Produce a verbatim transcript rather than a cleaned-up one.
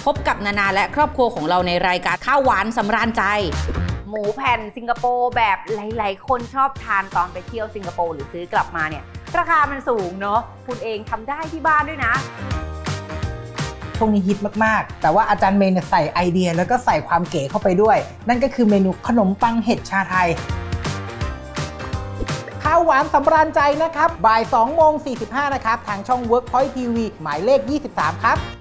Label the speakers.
Speaker 1: พบกับนานาและครอบครัวของเราในรายการข้าวหวานสำราญใจหมูแผ่นสิงคโปร์แบบหลายๆคนชอบทานตอนไปเที่ยวสิงคโปร์หรือซื้อกลับมาเนี่ยราคามันสูงเนาะคุณเองทำได้ที่บ้านด้วยนะ
Speaker 2: ช่วงนี้ฮิตมากๆแต่ว่าอาจารย์เมย์เนี่ยใส่ไอเดียแล้วก็ใส่ความเก๋เข้าไปด้วยนั่นก็คือเมนูขนมปังเห็ดชาไทยข้าวหวานสำราญใจนะครับบ่ายสองโมงสี่สิบห้านะครับทางช่อง Workpoint ที วี หมายเลขยี่สิบสามครับ